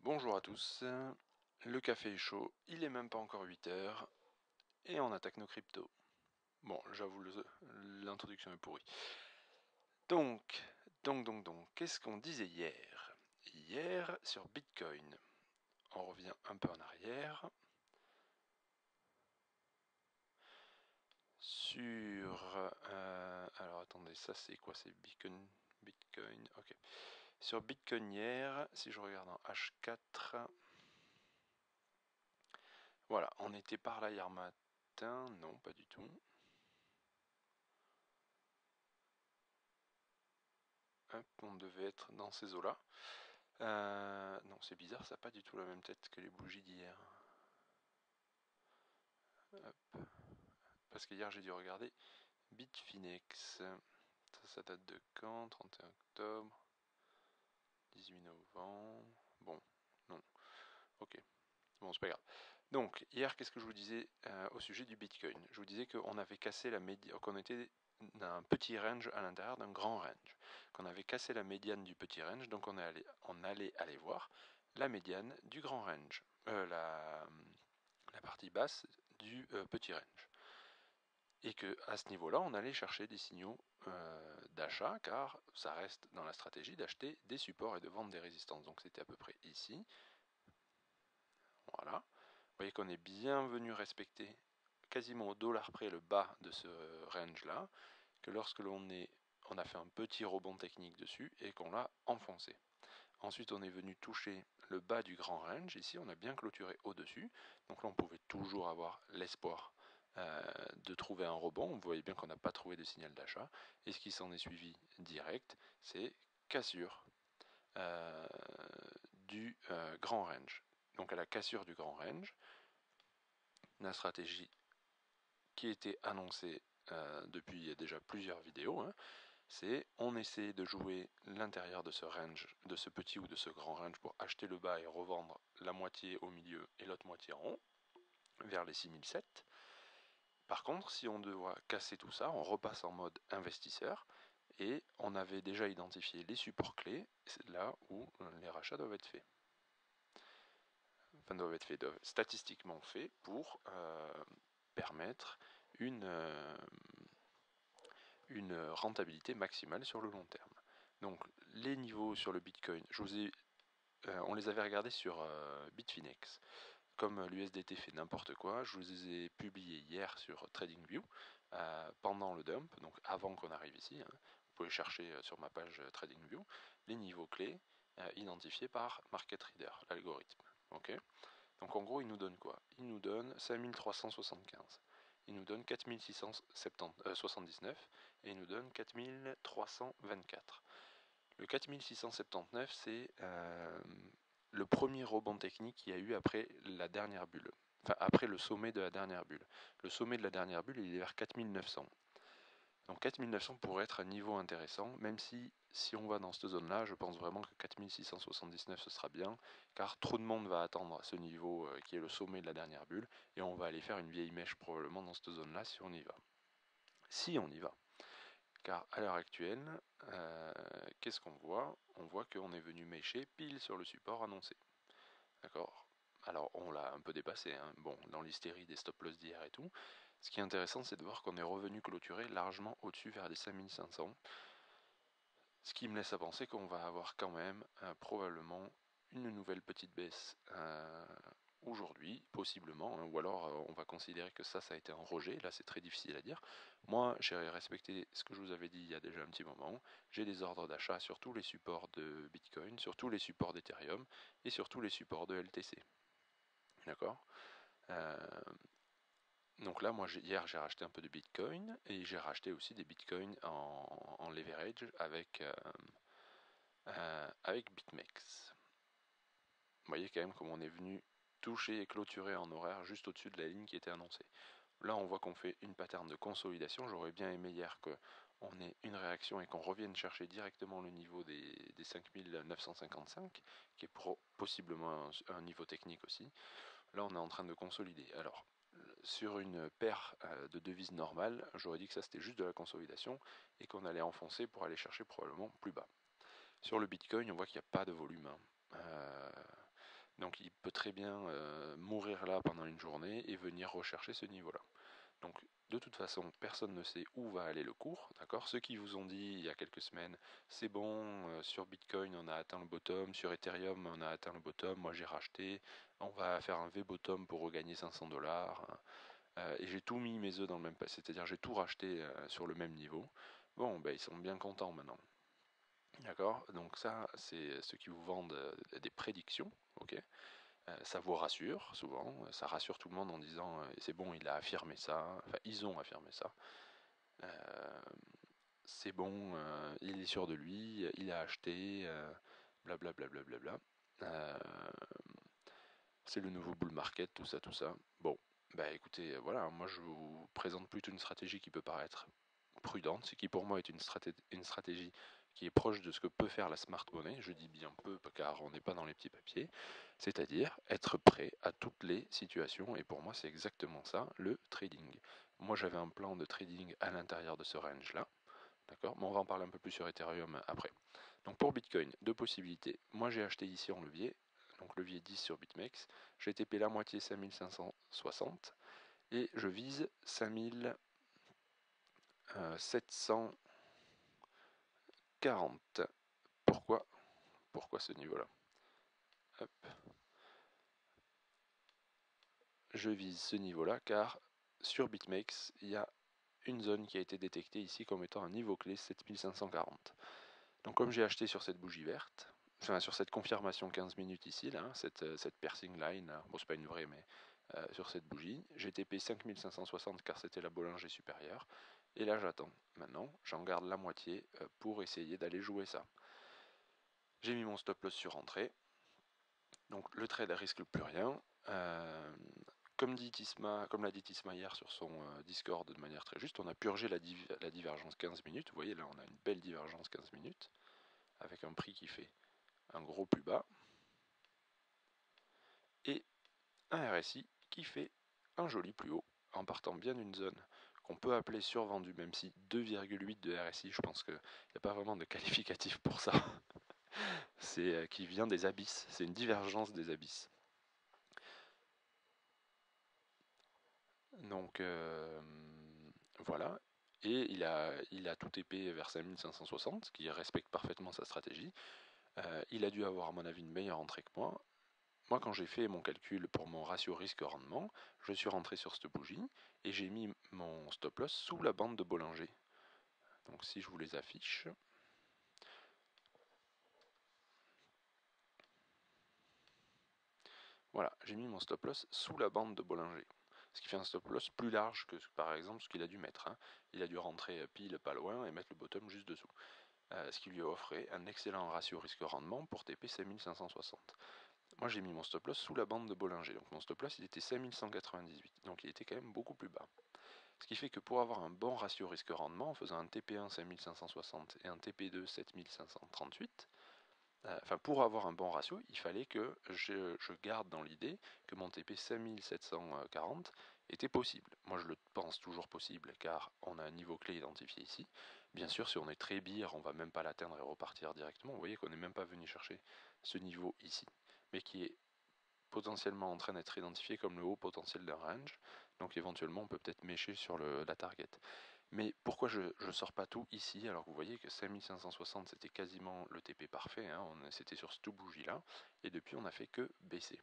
Bonjour à tous, le café est chaud, il est même pas encore 8 heures, et on attaque nos cryptos. Bon, j'avoue, l'introduction est pourrie. Donc, qu'est-ce qu'on disait hier? Hier, sur Bitcoin, on revient un peu en arrière. Alors attendez, ça c'est quoi? C'est Bitcoin, ok. Sur Bitcoin hier, si je regarde en H4, voilà, on était par là hier matin, non, pas du tout. Hop, on devait être dans ces eaux-là. Non, c'est bizarre, ça n'a pas du tout la même tête que les bougies d'hier. Parce qu'hier j'ai dû regarder Bitfinex. Ça date de quand? 31 octobre, 18 novembre. Bon, non, ok. Bon, c'est pas grave. Donc, hier, qu'est-ce que je vous disais au sujet du Bitcoin? Je vous disais qu'on avait cassé la médiane, qu'on était d'un petit range à l'intérieur d'un grand range. Qu'on avait cassé la médiane du petit range, donc on allait aller voir la médiane du grand range. La partie basse du petit range. Et que à ce niveau-là, on allait chercher des signaux d'achat, car ça reste dans la stratégie d'acheter des supports et de vendre des résistances. Donc c'était à peu près ici. Voilà. Vous voyez qu'on est bien venu respecter quasiment au dollar près le bas de ce range-là, que lorsque on a fait un petit rebond technique dessus et qu'on l'a enfoncé. Ensuite, on est venu toucher le bas du grand range. Ici, on a bien clôturé au-dessus. Donc là, on pouvait toujours avoir l'espoir de trouver un rebond. Vous voyez bien qu'on n'a pas trouvé de signal d'achat. Et ce qui s'en est suivi direct, c'est cassure du grand range. Donc à la cassure du grand range, la stratégie qui était annoncée depuis déjà plusieurs vidéos, hein, c'est on essaie de jouer l'intérieur de ce range, de ce petit ou de ce grand range pour acheter le bas et revendre la moitié au milieu et l'autre moitié en haut, vers les 6007. Par contre, si on doit casser tout ça, on repasse en mode investisseur et on avait déjà identifié les supports clés, c'est là où les rachats doivent être faits. Enfin, doivent être faits, statistiquement faits pour permettre une rentabilité maximale sur le long terme. Donc les niveaux sur le Bitcoin, on les avait regardés sur Bitfinex. Comme l'USDT fait n'importe quoi, je vous les ai publiés hier sur TradingView pendant le dump, donc avant qu'on arrive ici. Hein. Vous pouvez chercher sur ma page TradingView les niveaux clés identifiés par MarketReader, l'algorithme. Okay, donc en gros, il nous donne quoi? Il nous donne 5375. Il nous donne 4679 et il nous donne 4324. Le 4679, c'est le premier rebond technique qu'il y a eu après la dernière bulle. Enfin, après le sommet de la dernière bulle. Le sommet de la dernière bulle, il est vers 4900. Donc 4900 pourrait être un niveau intéressant, même si on va dans cette zone-là, je pense vraiment que 4679 ce sera bien, car trop de monde va attendre ce niveau qui est le sommet de la dernière bulle, et on va aller faire une vieille mèche probablement dans cette zone-là si on y va. Si on y va. Car à l'heure actuelle, qu'est-ce qu'on voit? On voit qu'on est venu mècher pile sur le support annoncé. D'accord? Alors on l'a un peu dépassé, hein. Bon, dans l'hystérie des stop-loss d'hier et tout. Ce qui est intéressant, c'est de voir qu'on est revenu clôturer largement au-dessus vers les 5500. Ce qui me laisse à penser qu'on va avoir quand même probablement une nouvelle petite baisse aujourd'hui, possiblement, hein, ou alors on va considérer que ça a été un rejet, là c'est très difficile à dire. Moi j'ai respecté ce que je vous avais dit il y a déjà un petit moment, j'ai des ordres d'achat sur tous les supports de Bitcoin, sur tous les supports d'Ethereum et sur tous les supports de LTC. D'accord donc là, moi, hier, j'ai racheté un peu de Bitcoin et j'ai racheté aussi des Bitcoins en leverage avec BitMEX. Vous voyez quand même comme on est venu toucher et clôturer en horaire juste au-dessus de la ligne qui était annoncée. Là, on voit qu'on fait une pattern de consolidation. J'aurais bien aimé hier qu'on ait une réaction et qu'on revienne chercher directement le niveau des 5955, qui est possiblement un niveau technique aussi. Là, on est en train de consolider. Alors, sur une paire de devises normales, j'aurais dit que ça c'était juste de la consolidation et qu'on allait enfoncer pour aller chercher probablement plus bas. Sur le Bitcoin, on voit qu'il n'y a pas de volume. Hein. Donc il peut très bien mourir là pendant une journée et venir rechercher ce niveau-là. Donc de toute façon, personne ne sait où va aller le cours, d'accord? Ceux qui vous ont dit il y a quelques semaines, c'est bon, sur Bitcoin on a atteint le bottom, sur Ethereum on a atteint le bottom, moi j'ai racheté, on va faire un V-bottom pour regagner 500 dollars, et j'ai tout mis mes œufs dans le même panier, c'est-à-dire j'ai tout racheté sur le même niveau. Bon, ben ils sont bien contents maintenant. D'accord? Donc ça, c'est ceux qui vous vendent des prédictions, ok? Ça vous rassure souvent, ça rassure tout le monde en disant c'est bon, il a affirmé ça, enfin ils ont affirmé ça, euh, c'est bon, il est sûr de lui, il a acheté, blablabla. Bla bla bla bla. C'est le nouveau bull market, tout ça, tout ça. Bon, bah écoutez, voilà, moi je vous présente plutôt une stratégie qui peut paraître prudente, ce qui pour moi est une stratégie qui est proche de ce que peut faire la smart money, je dis bien peu car on n'est pas dans les petits papiers, c'est-à-dire être prêt à toutes les situations, et pour moi c'est exactement ça, le trading. Moi j'avais un plan de trading à l'intérieur de ce range-là, d'accord, mais on va en parler un peu plus sur Ethereum après. Donc pour Bitcoin, deux possibilités. Moi j'ai acheté ici en levier, donc levier 10 sur BitMEX, j'ai TP la moitié 5560, et je vise 5740. Pourquoi ce niveau-là? Je vise ce niveau-là car sur BitMEX, il y a une zone qui a été détectée ici comme étant un niveau clé 7540. Donc comme j'ai acheté sur cette bougie verte, enfin sur cette confirmation 15 minutes ici, là, cette piercing line, là, bon c'est pas une vraie mais sur cette bougie, j'ai TP 5560 car c'était la Bollinger supérieure, et là j'attends. Maintenant j'en garde la moitié pour essayer d'aller jouer ça. J'ai mis mon stop loss sur entrée, donc le trade ne risque plus rien. Comme l'a dit Tisma hier sur son Discord de manière très juste, on a purgé la divergence 15 minutes. Vous voyez là on a une belle divergence 15 minutes avec un prix qui fait un gros plus bas et un RSI qui fait un joli plus haut en partant bien d'une zone qu'on peut appeler survendue, même si 2,8 de RSI, je pense qu'il n'y a pas vraiment de qualificatif pour ça. C'est qui vient des abysses, c'est une divergence des abysses. Donc voilà, et il a tout TP vers 5560, qui respecte parfaitement sa stratégie. Il a dû avoir à mon avis une meilleure entrée que moi. Moi, quand j'ai fait mon calcul pour mon ratio risque-rendement, je suis rentré sur cette bougie et j'ai mis mon stop loss sous la bande de Bollinger. Donc si je vous les affiche, voilà, j'ai mis mon stop loss sous la bande de Bollinger. Ce qui fait un stop loss plus large que par exemple ce qu'il a dû mettre, hein. Il a dû rentrer pile pas loin et mettre le bottom juste dessous. Ce qui lui offrait un excellent ratio risque-rendement pour TP 5560. Moi j'ai mis mon stop loss sous la bande de Bollinger, donc mon stop loss il était 5198, donc il était quand même beaucoup plus bas. Ce qui fait que pour avoir un bon ratio risque-rendement, en faisant un TP1 5560 et un TP2 7538, enfin pour avoir un bon ratio, il fallait que je garde dans l'idée que mon TP 5740 était possible. Moi je le pense toujours possible car on a un niveau clé identifié ici. Bien sûr si on est très bire, on va même pas l'atteindre et repartir directement. Vous voyez qu'on n'est même pas venu chercher ce niveau ici, mais qui est potentiellement en train d'être identifié comme le haut potentiel d'un range, donc éventuellement on peut peut-être mécher sur la target. Mais pourquoi je ne sors pas tout ici alors que vous voyez que 5560 c'était quasiment le TP parfait, hein, c'était sur cette bougie là, et depuis on n'a fait que baisser.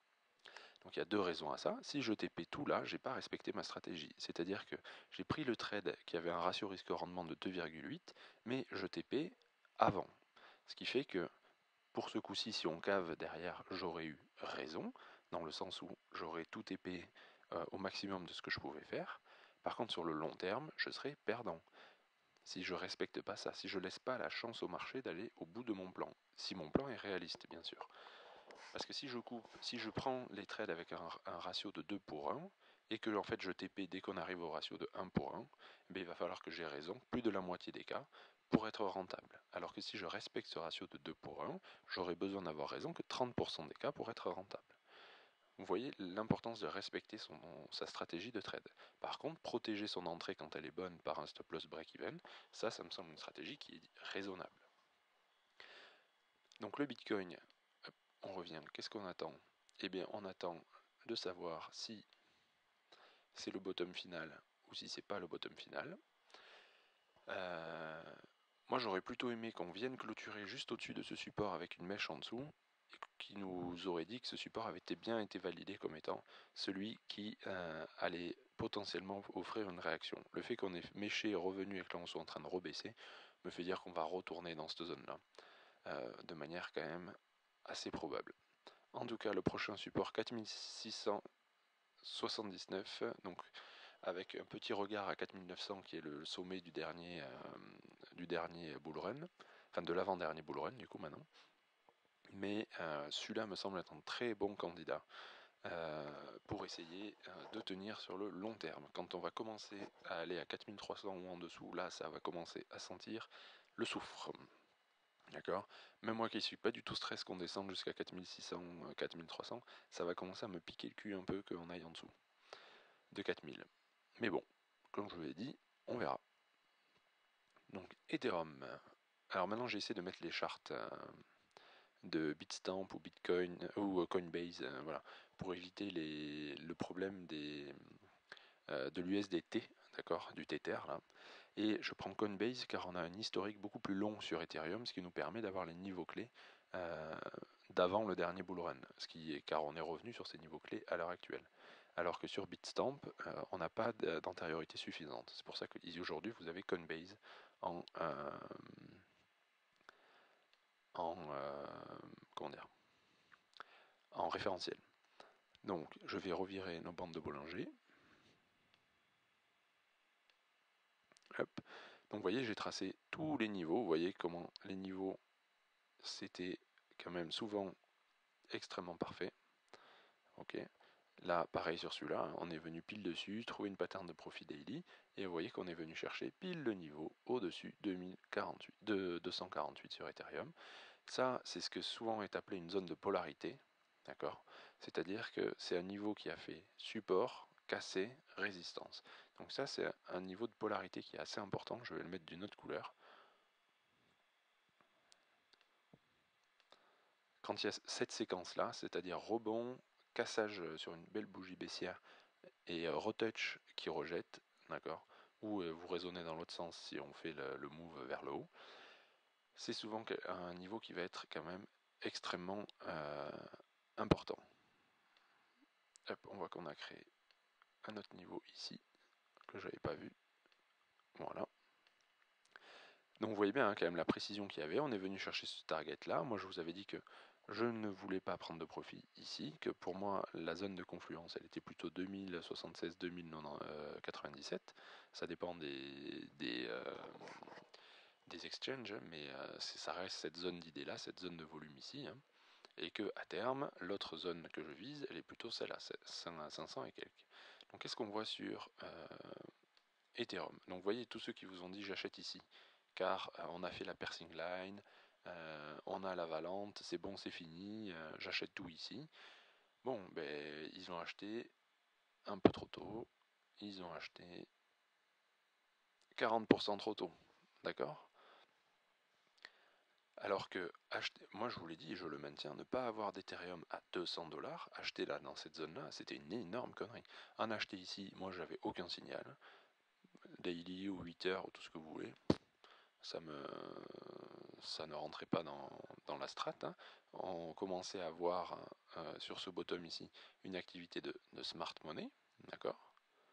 Donc il y a deux raisons à ça. Si je TP tout là, j'ai pas respecté ma stratégie. C'est-à-dire que j'ai pris le trade qui avait un ratio risque-rendement de 2,8, mais je TP avant. Ce qui fait que pour ce coup-ci, si on cave derrière, j'aurais eu raison, dans le sens où j'aurais tout TP au maximum de ce que je pouvais faire. Par contre, sur le long terme, je serais perdant. Si je respecte pas ça, si je laisse pas la chance au marché d'aller au bout de mon plan. Si mon plan est réaliste, bien sûr. Parce que si je coupe, si je prends les trades avec un ratio de 2 pour 1, et que en fait je TP dès qu'on arrive au ratio de 1 pour 1, il va falloir que j'ai raison, plus de la moitié des cas, pour être rentable. Alors que si je respecte ce ratio de 2 pour 1, j'aurais besoin d'avoir raison que 30% des cas pour être rentable. Vous voyez l'importance de respecter sa stratégie de trade. Par contre, protéger son entrée quand elle est bonne par un stop loss break-even, ça me semble une stratégie qui est raisonnable. Donc le Bitcoin, on revient. Qu'est-ce qu'on attend? Eh bien, on attend de savoir si c'est le bottom final ou si c'est pas le bottom final. Moi, j'aurais plutôt aimé qu'on vienne clôturer juste au-dessus de ce support avec une mèche en dessous, et qui nous aurait dit que ce support avait bien été validé comme étant celui qui allait potentiellement offrir une réaction. Le fait qu'on ait méché et revenu et que là on soit en train de rebaisser me fait dire qu'on va retourner dans cette zone-là, de manière quand même assez probable. En tout cas, le prochain support 4679, donc avec un petit regard à 4900 qui est le sommet du dernier bull run, enfin de l'avant-dernier bull run du coup maintenant. Mais celui-là me semble être un très bon candidat pour essayer de tenir sur le long terme. Quand on va commencer à aller à 4300 ou en dessous, là ça va commencer à sentir le soufre. D'accord. Même moi qui ne suis pas du tout stress qu'on descende jusqu'à 4600, 4300, ça va commencer à me piquer le cul un peu qu'on aille en dessous de 4000. Mais bon, comme je vous l'ai dit, on verra. Donc Ethereum. Alors maintenant j'ai essayé de mettre les charts de Bitstamp ou Bitcoin ou Coinbase, voilà, pour éviter le problème de l'USDT, d'accord, du Tether là. Et je prends Coinbase car on a un historique beaucoup plus long sur Ethereum, ce qui nous permet d'avoir les niveaux clés d'avant le dernier bull run, car on est revenu sur ces niveaux clés à l'heure actuelle. Alors que sur Bitstamp, on n'a pas d'antériorité suffisante. C'est pour ça qu'aujourd'hui vous avez Coinbase en, comment dire, en référentiel. Donc je vais revirer nos bandes de Bollinger. Hop. Donc vous voyez, j'ai tracé tous les niveaux. Vous voyez comment les niveaux, c'était quand même souvent extrêmement parfait. Ok. Là, pareil sur celui-là, hein, on est venu pile dessus, trouver une pattern de profit daily, et vous voyez qu'on est venu chercher pile le niveau au-dessus de 248 sur Ethereum. Ça, c'est ce que souvent est appelé une zone de polarité, d'accord? C'est-à-dire que c'est un niveau qui a fait support, cassé, résistance. Donc ça, c'est un niveau de polarité qui est assez important. Je vais le mettre d'une autre couleur. Quand il y a cette séquence-là, c'est-à-dire rebond, cassage sur une belle bougie baissière et retouch qui rejette, d'accord, ou vous raisonnez dans l'autre sens si on fait le move vers le haut, c'est souvent un niveau qui va être quand même extrêmement important. Hop, on voit qu'on a créé un autre niveau ici que j'avais pas vu. Voilà. Donc vous voyez bien hein, quand même la précision qu'il y avait. On est venu chercher ce target là. Moi je vous avais dit que je ne voulais pas prendre de profit ici, que pour moi la zone de confluence elle était plutôt 2076-2097. Ça dépend des exchanges, mais ça reste cette zone d'idée là, cette zone de volume ici. Hein, et que à terme, l'autre zone que je vise, elle est plutôt celle-là, 500 et quelques. Donc qu'est-ce qu'on voit sur Ethereum? Donc vous voyez tous ceux qui vous ont dit j'achète ici, car on a fait la piercing line, on a la valente, c'est bon, c'est fini, j'achète tout ici. Bon, ben ils ont acheté un peu trop tôt, ils ont acheté 40% trop tôt, d'accord? Alors que, moi je vous l'ai dit, je le maintiens, ne pas avoir d'Ethereum à 200$, acheter là dans cette zone-là, c'était une énorme connerie. En acheter ici, moi j'avais aucun signal, daily ou 8 heures ou tout ce que vous voulez, ça ne rentrait pas dans la strat. Hein. On commençait à voir sur ce bottom ici une activité de smart money, d'accord?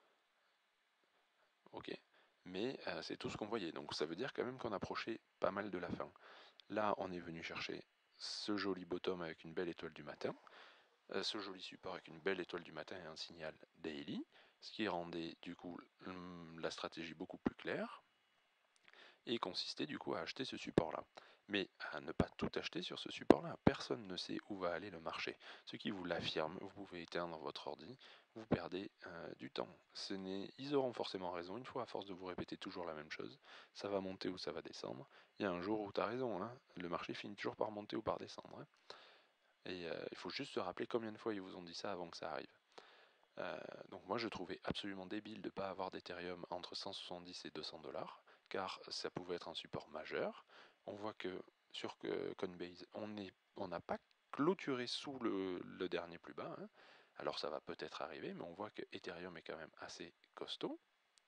Ok, mais c'est tout ce qu'on voyait, donc ça veut dire quand même qu'on approchait pas mal de la fin. Là, on est venu chercher ce joli bottom avec une belle étoile du matin, ce joli support avec une belle étoile du matin et un signal daily, ce qui rendait du coup la stratégie beaucoup plus claire et consistait du coup à acheter ce support-là. Mais à ne pas tout acheter sur ce support-là. Personne ne sait où va aller le marché. Ce qui vous l'affirme, vous pouvez éteindre votre ordi, vous perdez du temps. Ils auront forcément raison, une fois à force de vous répéter toujours la même chose, ça va monter ou ça va descendre. Il y a un jour où tu as raison, hein, le marché finit toujours par monter ou par descendre. Hein. Et il faut juste se rappeler combien de fois ils vous ont dit ça avant que ça arrive. Donc moi je trouvais absolument débile de ne pas avoir d'Ethereum entre 170 et 200$, car ça pouvait être un support majeur. On voit que sur Coinbase, on n'a pas clôturer sous le dernier plus bas. Hein. Alors ça va peut-être arriver, mais on voit que Ethereum est quand même assez costaud.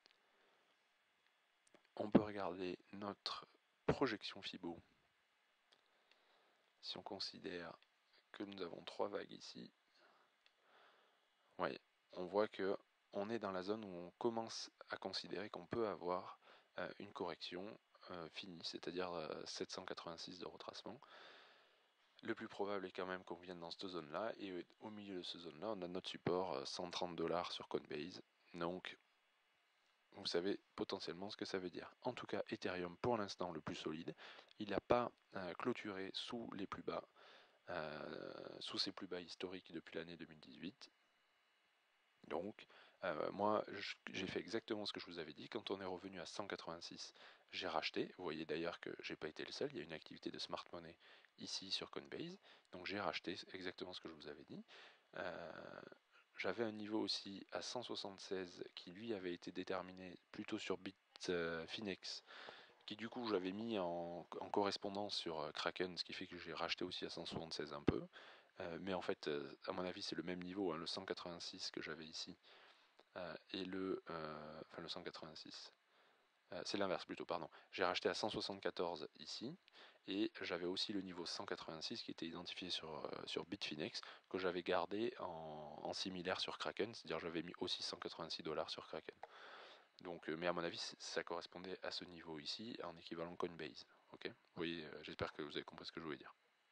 On peut regarder notre projection Fibo. Si on considère que nous avons 3 vagues ici, ouais, on voit que on est dans la zone où on commence à considérer qu'on peut avoir une correction finie, c'est-à-dire 786 de retracement. Le plus probable est quand même qu'on vienne dans cette zone-là, et au milieu de cette zone-là, on a notre support 130 $ sur Coinbase. Donc, vous savez potentiellement ce que ça veut dire. En tout cas, Ethereum, pour l'instant, le plus solide, il n'a pas clôturé sous les plus bas, sous ses plus bas historiques depuis l'année 2018. Donc, moi, j'ai fait exactement ce que je vous avais dit. Quand on est revenu à 186, j'ai racheté. Vous voyez d'ailleurs que j'ai pas été le seul. Il y a une activité de smart money ici sur Coinbase. Donc, j'ai racheté exactement ce que je vous avais dit. J'avais un niveau aussi à 176 qui lui avait été déterminé plutôt sur Bitfinex, qui du coup j'avais mis en correspondance sur Kraken, ce qui fait que j'ai racheté aussi à 176 un peu. Mais en fait, à mon avis, c'est le même niveau, hein, le 186 que j'avais ici, et enfin le 186. C'est l'inverse plutôt, pardon. J'ai racheté à 174 ici, et j'avais aussi le niveau 186 qui était identifié sur Bitfinex, que j'avais gardé en similaire sur Kraken, c'est-à-dire j'avais mis aussi 186 $ sur Kraken. Donc, mais à mon avis, ça correspondait à ce niveau ici, en équivalent Coinbase. Ok, vous voyez, j'espère que vous avez compris ce que je voulais dire.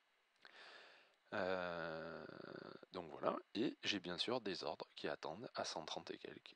Donc voilà, et j'ai bien sûr des ordres qui attendent à 130 et quelques,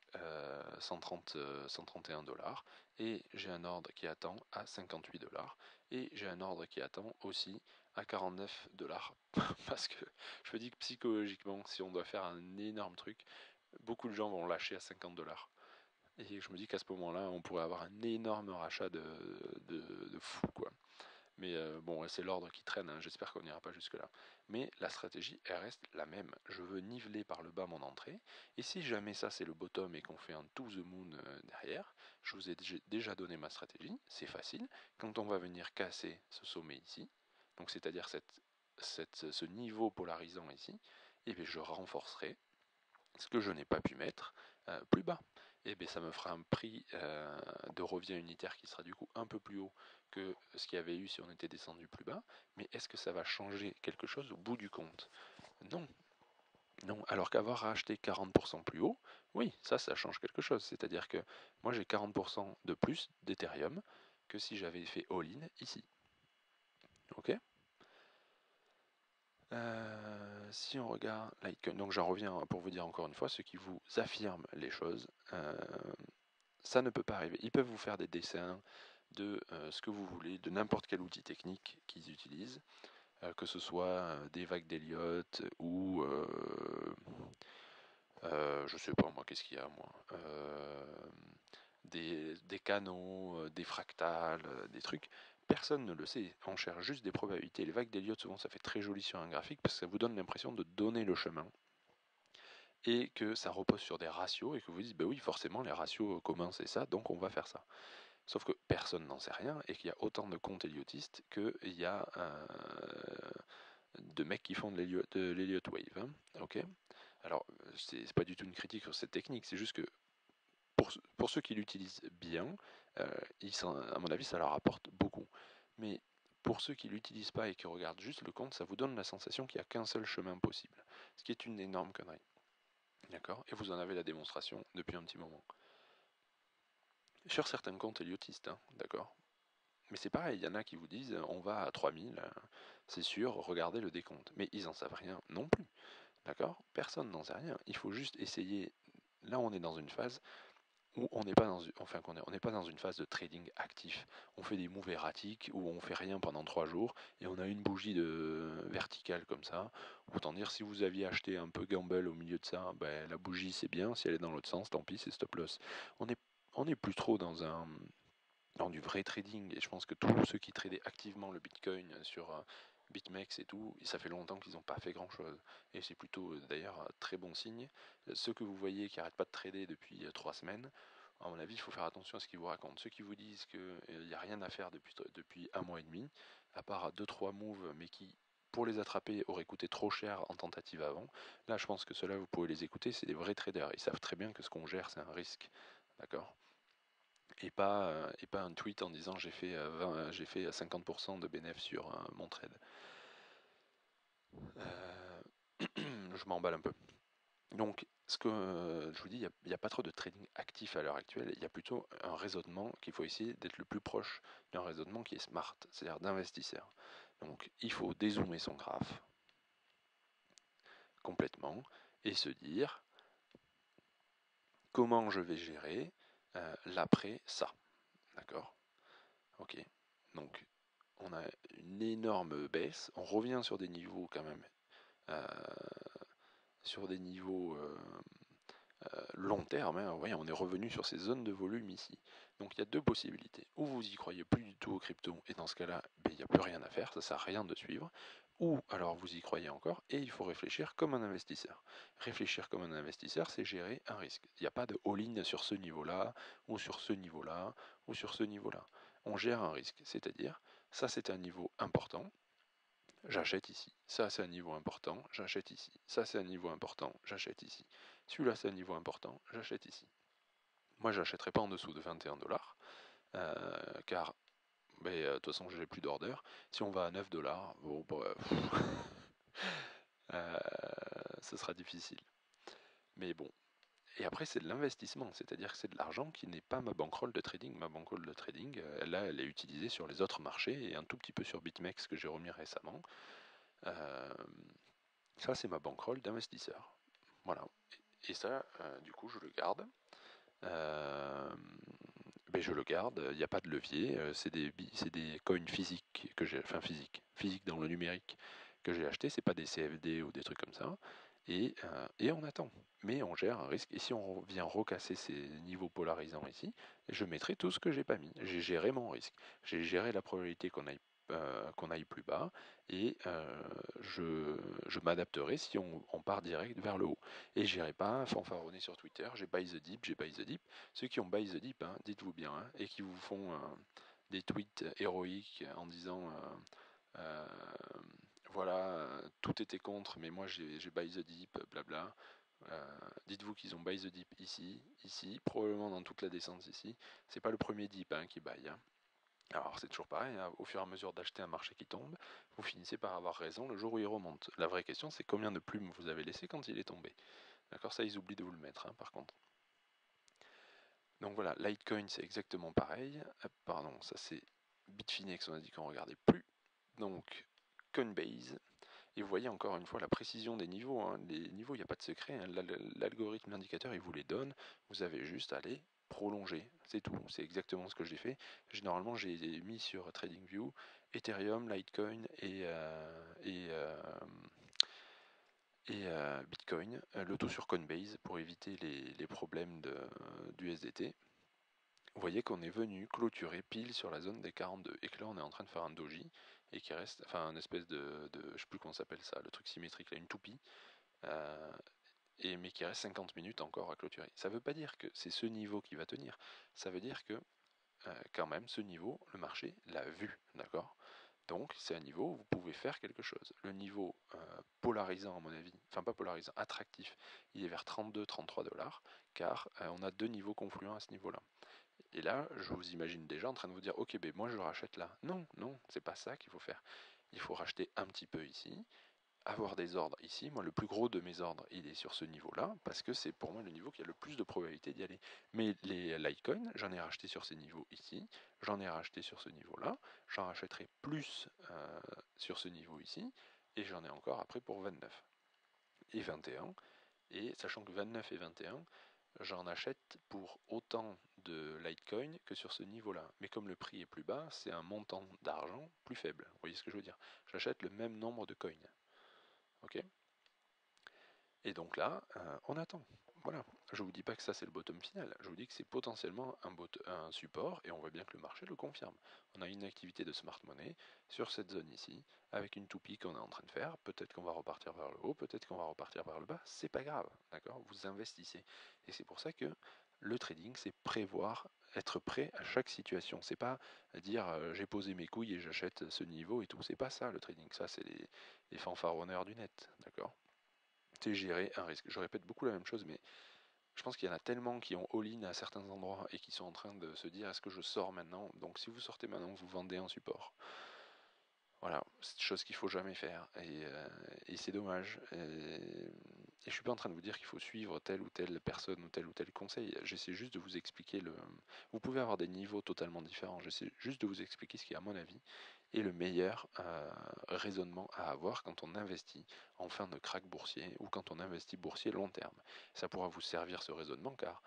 131 $, et j'ai un ordre qui attend à 58 $, et j'ai un ordre qui attend aussi à 49 $, parce que je me dis que psychologiquement, si on doit faire un énorme truc, beaucoup de gens vont lâcher à 50 $. Et je me dis qu'à ce moment-là, on pourrait avoir un énorme rachat de fou, quoi. Mais bon, c'est l'ordre qui traîne, hein, j'espère qu'on n'ira pas jusque-là. Mais la stratégie, elle reste la même. Je veux niveler par le bas mon entrée, et si jamais ça c'est le bottom et qu'on fait un to the moon derrière, je vous ai déjà donné ma stratégie, c'est facile. Quand on va venir casser ce sommet ici, donc c'est-à-dire ce niveau polarisant ici, et bien je renforcerai ce que je n'ai pas pu mettre plus bas. Et bien ça me fera un prix de revient unitaire qui sera du coup un peu plus haut que ce qu'il y avait eu si on était descendu plus bas. Mais est-ce que ça va changer quelque chose au bout du compte? Non. Non, alors qu'avoir racheté 40% plus haut, oui, ça change quelque chose. C'est-à-dire que moi j'ai 40% de plus d'Ethereum que si j'avais fait all-in ici. Ok? Si on regarde Litecoin, donc j'en reviens pour vous dire encore une fois, ceux qui vous affirment les choses, ça ne peut pas arriver. Ils peuvent vous faire des dessins de ce que vous voulez, de n'importe quel outil technique qu'ils utilisent, que ce soit des vagues d'Elliott ou je sais pas moi, qu'est-ce qu'il y a moi, des canaux, des fractales, des trucs. Personne ne le sait, on cherche juste des probabilités. Les vagues d'Elliott, souvent ça fait très joli sur un graphique parce que ça vous donne l'impression de donner le chemin et que ça repose sur des ratios et que vous dites, bah oui, forcément les ratios communs c'est ça, donc on va faire ça. Sauf que personne n'en sait rien et qu'il y a autant de comptes Elliotistes qu'il y a de mecs qui font de l'Elliott Wave. Hein, ok. Alors, c'est pas du tout une critique sur cette technique, c'est juste que pour ceux qui l'utilisent bien, à mon avis, ça leur apporte beaucoup. Mais pour ceux qui ne l'utilisent pas et qui regardent juste le compte, ça vous donne la sensation qu'il n'y a qu'un seul chemin possible, ce qui est une énorme connerie. D'accord? Et vous en avez la démonstration depuis un petit moment. Sur certains comptes Elliotistes, hein, d'accord? Mais c'est pareil, il y en a qui vous disent on va à 3000, c'est sûr, regardez le décompte. Mais ils n'en savent rien non plus. D'accord? Personne n'en sait rien. Il faut juste essayer. Là, on est dans une phase où on n'est pas dans enfin on n'est pas dans une phase de trading actif. On fait des moves erratiques où on fait rien pendant 3 jours et on a une bougie de verticale comme ça. Autant dire si vous aviez acheté un peu gamble au milieu de ça, ben, la bougie c'est bien, si elle est dans l'autre sens, tant pis, c'est stop loss. On est plus trop dans du vrai trading, et je pense que tous ceux qui tradaient activement le Bitcoin sur BitMEX et tout, ça fait longtemps qu'ils n'ont pas fait grand chose. Et c'est plutôt d'ailleurs très bon signe. Ceux que vous voyez qui n'arrêtent pas de trader depuis 3 semaines, à mon avis, il faut faire attention à ce qu'ils vous racontent. Ceux qui vous disent qu'il n'y a rien à faire depuis un mois et demi, à part deux trois moves, mais qui pour les attraper aurait coûté trop cher en tentative avant. Là, je pense que ceux-là, vous pouvez les écouter, c'est des vrais traders. Ils savent très bien que ce qu'on gère, c'est un risque. D'accord? Et pas un tweet en disant j'ai fait 50% de bénéfice sur mon trade. Je m'emballe un peu. Donc, ce que je vous dis, il n'y a pas trop de trading actif à l'heure actuelle. Il y a plutôt un raisonnement qu'il faut essayer d'être le plus proche d'un raisonnement qui est smart, c'est-à-dire d'investisseur. Donc, il faut dézoomer son graphe complètement et se dire comment je vais gérer l'après ça. D'accord? Ok. Donc, on a une énorme baisse. On revient sur des niveaux quand même. euh, sur des niveaux long terme, hein. Vous voyez, on est revenu sur ces zones de volume ici. Donc il y a deux possibilités. Ou vous y croyez plus du tout au crypto, et dans ce cas-là, ben, il n'y a plus rien à faire, ça ne sert à rien de suivre. Ou alors vous y croyez encore, et il faut réfléchir comme un investisseur. Réfléchir comme un investisseur, c'est gérer un risque. Il n'y a pas de all-in sur ce niveau-là, ou sur ce niveau-là, ou sur ce niveau-là. On gère un risque, c'est-à-dire, ça c'est un niveau important, j'achète ici. Ça, c'est un niveau important, j'achète ici. Ça, c'est un niveau important, j'achète ici. Celui-là, c'est un niveau important, j'achète ici. Moi, j'achèterai pas en dessous de 21 $, car, de toute façon, j'ai plus d'order. Si on va à 9 $, bon, euh, ce sera difficile. Mais bon. Et après, c'est de l'investissement, c'est-à-dire que c'est de l'argent qui n'est pas ma bankroll de trading. Ma bankroll de trading, là, elle est utilisée sur les autres marchés et un tout petit peu sur BitMEX que j'ai remis récemment. Euh, Ça, c'est ma bankroll d'investisseur. Voilà. Et ça, du coup, je le garde. Ben, je le garde. Il n'y a pas de levier. C'est des coins physiques que j'ai, enfin physique dans le numérique que j'ai acheté. C'est pas des CFD ou des trucs comme ça. Et on attend. Mais on gère un risque. Et si on vient recasser ces niveaux polarisants ici, je mettrai tout ce que j'ai pas mis. J'ai géré mon risque. J'ai géré la probabilité qu'on aille plus bas et je m'adapterai si on part direct vers le haut. Et j'irai pas fanfaronner sur Twitter, j'ai buy the dip, j'ai buy the dip. Ceux qui ont buy the dip, hein, dites-vous bien, hein, et qui vous font des tweets héroïques en disant euh, voilà, tout était contre, mais moi j'ai buy the dip, blabla. Dites-vous qu'ils ont buy the dip ici, ici, probablement dans toute la descente ici. C'est pas le premier dip hein, qui buy. Hein. Alors c'est toujours pareil, hein, au fur et à mesure d'acheter un marché qui tombe, vous finissez par avoir raison le jour où il remonte. La vraie question c'est combien de plumes vous avez laissé quand il est tombé. D'accord, ça ils oublient de vous le mettre hein, par contre. Donc voilà, Litecoin c'est exactement pareil. Pardon, ça c'est Bitfinex, on a dit qu'on regardait plus. Donc Coinbase, et vous voyez encore une fois la précision des niveaux. Hein. Les niveaux, il n'y a pas de secret. Hein. L'algorithme indicateur, il vous les donne. Vous avez juste à les prolonger. C'est tout. C'est exactement ce que j'ai fait. Généralement, j'ai mis sur TradingView Ethereum, Litecoin et Bitcoin, le tout sur Coinbase pour éviter les problèmes du SDT. Vous voyez qu'on est venu clôturer pile sur la zone des 42 et que là on est en train de faire un doji et qui reste, enfin un espèce je sais plus comment ça s'appelle ça, le truc symétrique là, une toupie, euh, mais qui reste 50 minutes encore à clôturer. Ça ne veut pas dire que c'est ce niveau qui va tenir, ça veut dire que quand même ce niveau, le marché l'a vu, d'accord. Donc c'est un niveau où vous pouvez faire quelque chose. Le niveau polarisant à mon avis, enfin pas polarisant, attractif, il est vers 32-33 $, car on a deux niveaux confluents à ce niveau-là. Et là, je vous imagine déjà en train de vous dire, ok, ben moi je rachète là. Non, non, c'est pas ça qu'il faut faire. Il faut racheter un petit peu ici, avoir des ordres ici. Moi, le plus gros de mes ordres, il est sur ce niveau-là, parce que c'est pour moi le niveau qui a le plus de probabilité d'y aller. Mais les Litecoin, j'en ai racheté sur ces niveaux ici, j'en ai racheté sur ce niveau-là, j'en rachèterai plus sur ce niveau ici, et j'en ai encore après pour 29 et 21. Et sachant que 29 et 21, j'en achète pour autant de Litecoin que sur ce niveau-là. Mais comme le prix est plus bas, c'est un montant d'argent plus faible. Vous voyez ce que je veux dire? J'achète le même nombre de coins. Ok? Et donc là, on attend. Voilà. Je ne vous dis pas que ça c'est le bottom final. Je vous dis que c'est potentiellement un support et on voit bien que le marché le confirme. On a une activité de smart money sur cette zone ici, avec une toupie qu'on est en train de faire. Peut-être qu'on va repartir vers le haut, peut-être qu'on va repartir vers le bas. C'est pas grave, d'accord? Vous investissez. Et c'est pour ça que le trading, c'est prévoir être prêt à chaque situation. C'est pas dire j'ai posé mes couilles et j'achète ce niveau et tout. C'est pas ça le trading. Ça, c'est les fanfaronneurs du net, d'accord? C'est gérer un risque. Je répète beaucoup la même chose, mais je pense qu'il y en a tellement qui ont all-in à certains endroits et qui sont en train de se dire est-ce que je sors maintenant? Donc si vous sortez maintenant, vous vendez un support. Voilà, c'est une chose qu'il faut jamais faire et c'est dommage. Et je suis pas en train de vous dire qu'il faut suivre telle ou telle personne ou tel conseil. J'essaie juste de vous expliquer le. Vous pouvez avoir des niveaux totalement différents. J'essaie juste de vous expliquer ce qui, à mon avis, est le meilleur raisonnement à avoir quand on investit en fin de crack boursier ou quand on investit boursier long terme. Ça pourra vous servir ce raisonnement car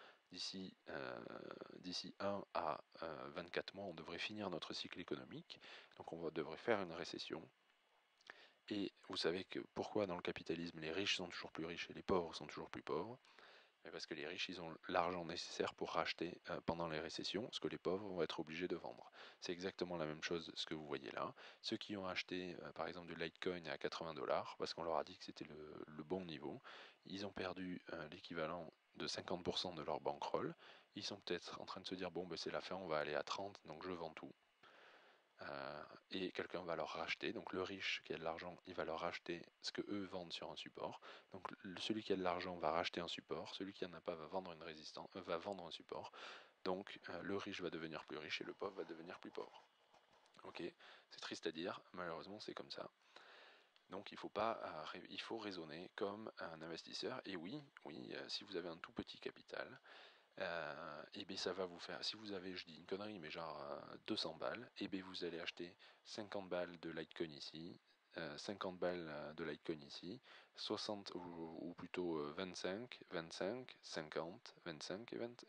d'ici 1 à 24 mois, on devrait finir notre cycle économique. Donc on devrait faire une récession. Et vous savez que pourquoi dans le capitalisme les riches sont toujours plus riches et les pauvres sont toujours plus pauvres? Parce que les riches, ils ont l'argent nécessaire pour racheter pendant les récessions, ce que les pauvres vont être obligés de vendre. C'est exactement la même chose, ce que vous voyez là. Ceux qui ont acheté, par exemple, du Litecoin à 80 $, parce qu'on leur a dit que c'était le bon niveau, ils ont perdu l'équivalent de 50% de leur bankroll. Ils sont peut-être en train de se dire, bon, ben, c'est la fin, on va aller à 30, donc je vends tout. Et quelqu'un va leur racheter, donc le riche qui a de l'argent, il va leur racheter ce que eux vendent sur un support. Donc celui qui a de l'argent va racheter un support, celui qui n'en a pas va vendre une résistance, va vendre un support. Donc le riche va devenir plus riche et le pauvre va devenir plus pauvre. Ok, c'est triste à dire, malheureusement c'est comme ça. Donc il faut pas, il faut raisonner comme un investisseur. Et oui, si vous avez un tout petit capital, et bien ça va vous faire, si vous avez, je dis une connerie, mais genre 200 balles, et bien vous allez acheter 50 balles de Litecoin ici, 50 balles de Litecoin ici, 60 ou plutôt 25, 25, 50, 25 et 20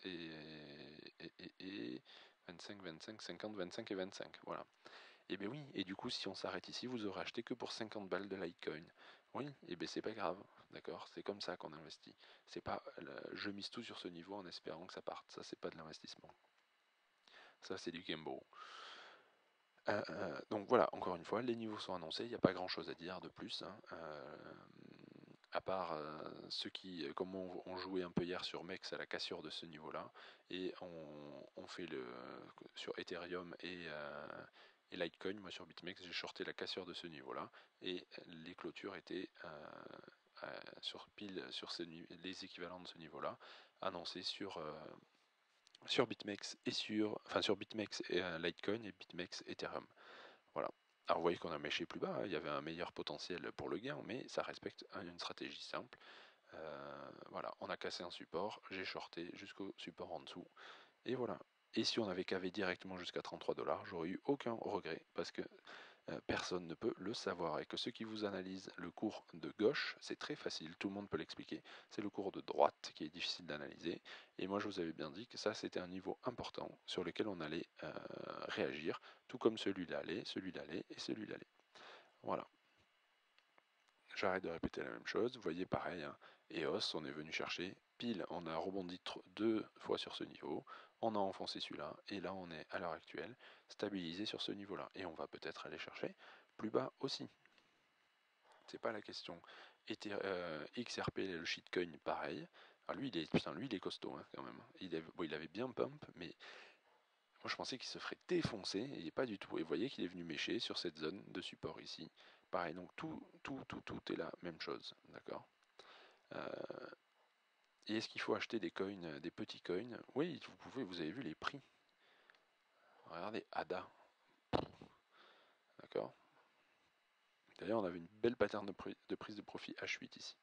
et 25, 25, 50, 25 et 25, voilà. Et bien oui, et du coup si on s'arrête ici, vous aurez acheté que pour 50 balles de Litecoin. Oui, et bien c'est pas grave, d'accord, c'est comme ça qu'on investit. C'est pas je mise tout sur ce niveau en espérant que ça parte. Ça, c'est pas de l'investissement. Ça, c'est du gamble. Donc voilà, encore une fois, les niveaux sont annoncés. Il n'y a pas grand chose à dire de plus. Hein. À part ceux qui, comme on jouait un peu hier sur MEX à la cassure de ce niveau-là, et on fait le sur Ethereum et Litecoin, moi sur BitMEX, j'ai shorté la cassure de ce niveau-là, et les clôtures étaient sur pile sur les équivalents de ce niveau-là, annoncés sur BitMEX et sur BitMEX et Litecoin et BitMEX Ethereum. Voilà. Alors vous voyez qu'on a méché plus bas, hein, il y avait un meilleur potentiel pour le gain, mais ça respecte une stratégie simple. Voilà, on a cassé un support, j'ai shorté jusqu'au support en dessous, et voilà. Et si on avait cavé directement jusqu'à 33 $, j'aurais eu aucun regret, parce que personne ne peut le savoir, et que ceux qui vous analysent le cours de gauche, c'est très facile, tout le monde peut l'expliquer. C'est le cours de droite qui est difficile d'analyser, et moi je vous avais bien dit que ça c'était un niveau important sur lequel on allait réagir, tout comme celui-là allait, celui-là allait et celui-là allait. Voilà. J'arrête de répéter la même chose. Vous voyez, pareil, hein, EOS, on est venu chercher, pile, on a rebondi 2 fois sur ce niveau, on a enfoncé celui-là, et là, on est à l'heure actuelle stabilisé sur ce niveau-là. Et on va peut-être aller chercher plus bas aussi. C'est pas la question. XRP, le shitcoin, pareil. Alors lui, il est costaud hein, quand même. Il avait bien pump, mais moi je pensais qu'il se ferait défoncer, et pas du tout. Et vous voyez qu'il est venu mécher sur cette zone de support ici. Pareil, donc tout est la même chose, d'accord. Et est-ce qu'il faut acheter des coins, des petits coins? Oui, vous pouvez, vous avez vu les prix. Regardez, ADA, d'accord. D'ailleurs, on avait une belle pattern de prise de profit H8 ici.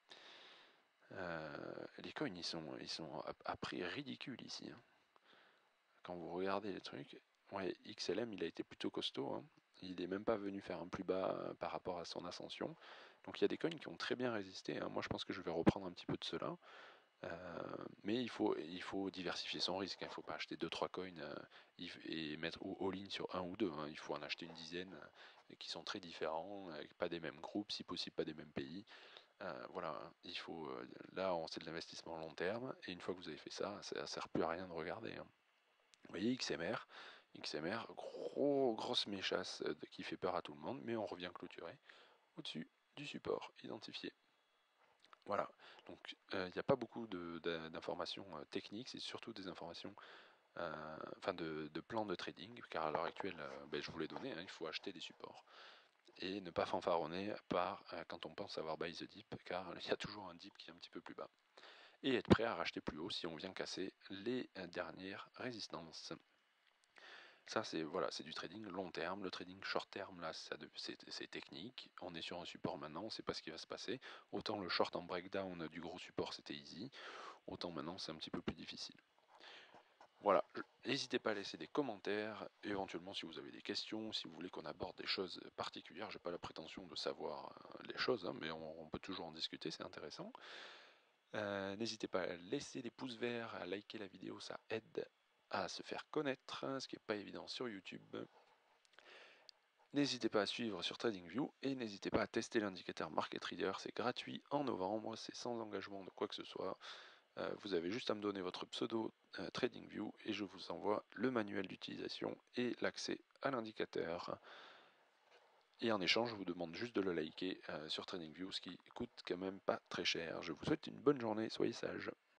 Les coins, ils sont à prix ridicule ici. Hein. Quand vous regardez les trucs, ouais, XLM, il a été plutôt costaud. Hein. Il n'est même pas venu faire un plus bas par rapport à son ascension. Donc il y a des coins qui ont très bien résisté. Hein. Moi, je pense que je vais reprendre un petit peu de cela. Mais il faut diversifier son risque. Il ne faut pas acheter 2-3 coins et mettre all-in sur un ou deux. Hein. Il faut en acheter une dizaine qui sont très différents, pas des mêmes groupes, si possible pas des mêmes pays. Voilà, il faut. Là, c'est de l'investissement long terme. Et une fois que vous avez fait ça, ça ne sert plus à rien de regarder. Hein. Vous voyez, XMR, grosse méchasse qui fait peur à tout le monde, mais on revient clôturer au-dessus du support identifié. Voilà, donc il n'y a pas beaucoup d'informations techniques, c'est surtout des informations enfin de plan de trading, car à l'heure actuelle, je vous l'ai donné, hein, il faut acheter des supports et ne pas fanfaronner quand on pense avoir buy the dip, car il y a toujours un dip qui est un petit peu plus bas. Et être prêt à racheter plus haut si on vient casser les dernières résistances. Ça, c'est du trading long terme. Le trading short terme, là, c'est technique. On est sur un support maintenant, on ne sait pas ce qui va se passer. Autant le short en breakdown du gros support, c'était easy. Autant maintenant, c'est un petit peu plus difficile. Voilà, n'hésitez pas à laisser des commentaires, éventuellement si vous avez des questions, si vous voulez qu'on aborde des choses particulières. Je n'ai pas la prétention de savoir les choses, hein, mais on peut toujours en discuter, c'est intéressant. N'hésitez pas à laisser des pouces verts, à liker la vidéo, ça aide à se faire connaître, ce qui n'est pas évident sur YouTube. N'hésitez pas à suivre sur TradingView et n'hésitez pas à tester l'indicateur Market Reader, c'est gratuit en novembre, c'est sans engagement de quoi que ce soit. Vous avez juste à me donner votre pseudo TradingView et je vous envoie le manuel d'utilisation et l'accès à l'indicateur. Et en échange, je vous demande juste de le liker sur TradingView, ce qui coûte quand même pas très cher. Je vous souhaite une bonne journée, soyez sages.